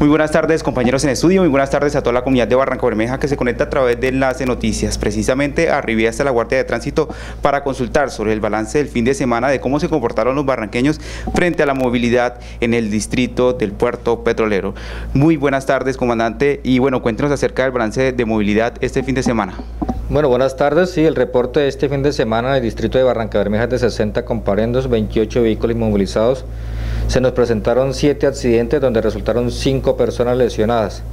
Muy buenas tardes, compañeros en estudio, muy buenas tardes a toda la comunidad de Barrancabermeja que se conecta a través de Enlace Noticias. Precisamente arribé hasta la Guardia de Tránsito para consultar sobre el balance del fin de semana de cómo se comportaron los barranqueños frente a la movilidad en el distrito del Puerto Petrolero. Muy buenas tardes, comandante, y bueno, cuéntenos acerca del balance de movilidad este fin de semana. Bueno, buenas tardes. Sí, el reporte de este fin de semana en el distrito de Barrancabermeja es de 60 comparendos, 28 vehículos inmovilizados. Se nos presentaron 7 accidentes donde resultaron 5 personas lesionadas.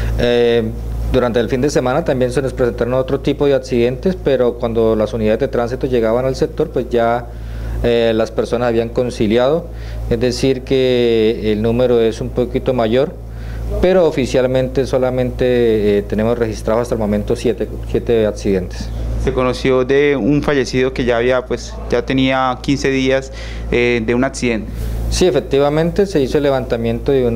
Durante el fin de semana también se nos presentaron otro tipo de accidentes, pero cuando las unidades de tránsito llegaban al sector, pues ya las personas habían conciliado, es decir que el número es un poquito mayor, pero oficialmente solamente tenemos registrados hasta el momento 7 accidentes. Se conoció de un fallecido que ya tenía 15 días de un accidente. Sí, efectivamente se hizo el levantamiento de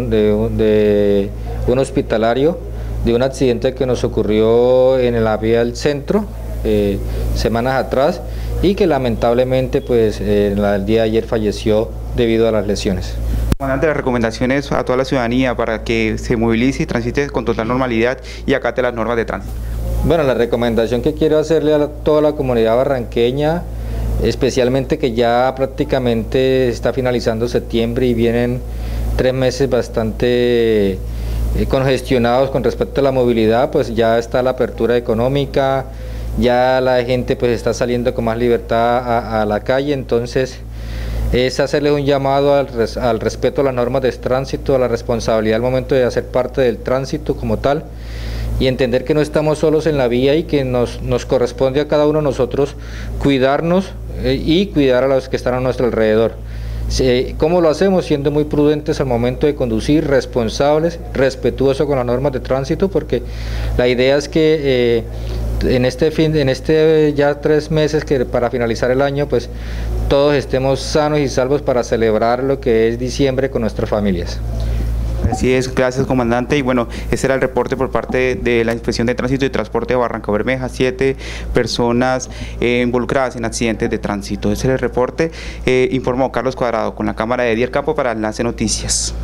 un hospitalario, de un accidente que nos ocurrió en la vía del centro semanas atrás y que lamentablemente pues el día de ayer falleció debido a las lesiones. Comandante, las recomendaciones a toda la ciudadanía para que se movilice y transite con total normalidad y acate las normas de tránsito. Bueno, la recomendación que quiero hacerle a toda la comunidad barranqueña, especialmente que ya prácticamente está finalizando septiembre y vienen 3 meses bastante congestionados con respecto a la movilidad, pues ya está la apertura económica, ya la gente pues está saliendo con más libertad a la calle, entonces es hacerle un llamado al respeto a las normas de tránsito, a la responsabilidad al momento de hacer parte del tránsito como tal, y entender que no estamos solos en la vía y que nos corresponde a cada uno de nosotros cuidarnos y cuidar a los que están a nuestro alrededor. ¿Cómo lo hacemos? Siendo muy prudentes al momento de conducir, responsables, respetuosos con las normas de tránsito, porque la idea es que en este ya 3 meses que para finalizar el año, pues todos estemos sanos y salvos para celebrar lo que es diciembre con nuestras familias. Así es, gracias, comandante. Y bueno, ese era el reporte por parte de la Inspección de Tránsito y Transporte de Barrancabermeja, 7 personas involucradas en accidentes de tránsito. Ese era el reporte, informó Carlos Cuadrado con la cámara de Edier Campo para Enlace Noticias.